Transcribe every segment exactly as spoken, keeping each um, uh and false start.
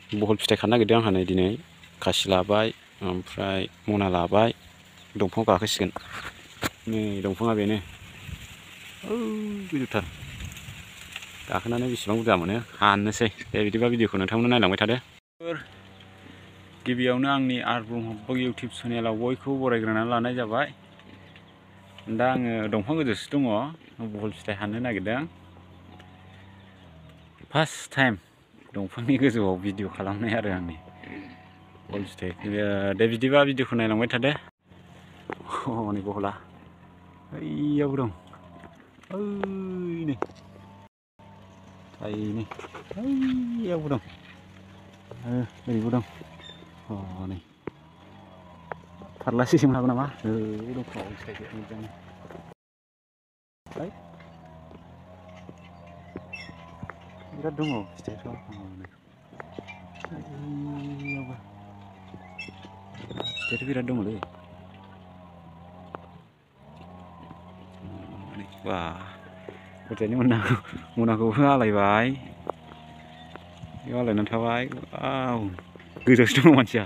बहल फिथाइ खानो नागिरदों आंहा नै दिनै खासि लाबाय ओमफ्राय मना लाबाय दंफाङाव गाखोसिगोन नै दंफाङा बेनो गोजौथार गाखोनानै बेसेबां बुरजा मोनो हाननोसै दे बिदिबा भिडिअखौ नोंथांमोना नायलांबाय थादो। गिबियावनो आंनि आर ब्रह्म इउटुब चेनेलाव बयखौबो बरायग्रोनानै लानाय जाबाय। दा आङो दंफां गोजौसो दङ बहल फिथाइ हाननो नागिरदों फार्स्ट टाइम दंफांनि गोजौआव भिडिअ खालामनाय आरो आंनि बहल फिथाइ दे बिदिबा भिडिअखौ नायलांबाय थादो। हनै बहला ओइयावबो दं ओइ नै थाइनै ओइयावबो दं ओरैबो दं हनै फारला सिस्टेम हागौ नामा दं फिथाइखौ मोजां बिराद दङ फिथाइफ्रा फिथाइथ' बिराद दङलै बा गथायनि मनाखौ मनाखौबो आलायबाय बेयाव आलायनानै थाबाय वाव गोजौसो दङ मानसिया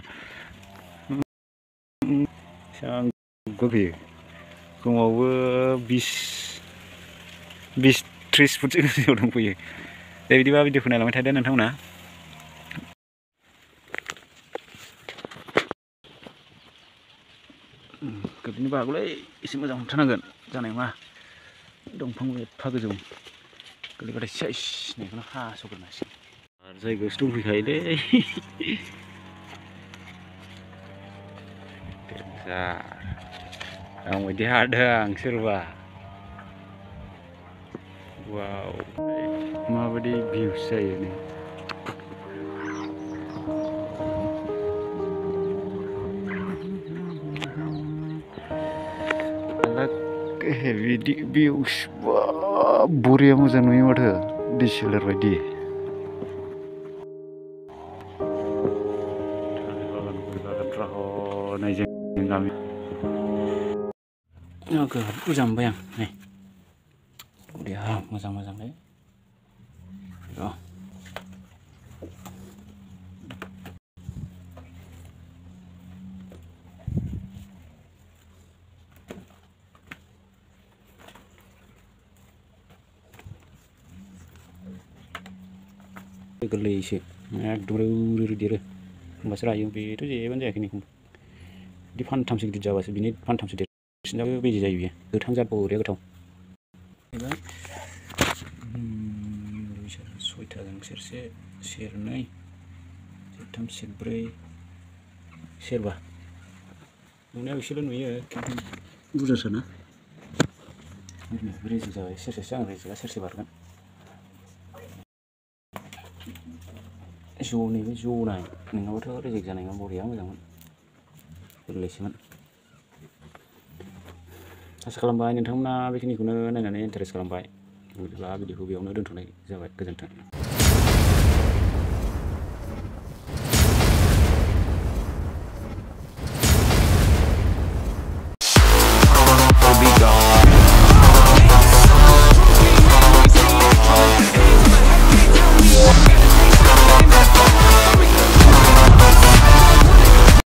फैयो खमावबो बिस बिस त्रिस फुटसो गोजौआव दंफैयो। दे बिदिबा भिडिअखौ नायलांबाय थादो नोंथांमोना। गोग्लैनो बागौलै एसे मोजां हमथानांगोन जानाय नङा दंफां एफा गोजौ गोलैबाथाय सेस बेखौनो हास'ग्रोनांसिगोन आरो जायगायावसो दंफैखायोलै आं बायदि हादों सोरबा वाव माबायदि भिउस जायो नै बिदि भिउस बरिया मोजां नुयो माथो डिसेलार बायदि गामि गोबां बुरजा मोनबाय आं नै बरिया मोजां मोजाङै र' गोरलैसो एकदम देरो होमबासो रायो बेथ' जेबोआनो जायाखै नै बिदि फानथामसो गिदिर जाबासो बिनि फानथामसो देरसिनबाबो बेजे जायो बियो गोथां जाद बरिया गोथाव सयथाजों सेरसे सेरनै सेरथाम सेरब्रै सेरबा नुनायाव एसेल' नुयो खिन्थु बुरजासोना रेजेक जाबाय सेरसेसो आं रेजेकआ सेरसे बारगोन ज'नैबो ज'नाय नङाबाथ' रेजेक जानाय नङा बरिया मोजांमोन गोरलैसोमोन आसा खालामबाय नोंथांमोना बेखिनिखौनो नायनानै इन्टारेस्ट खालामबाय बिदिब्ला भिडिअखौ बेयावनो दोनथ'नाय जाबाय गोजोन्थों।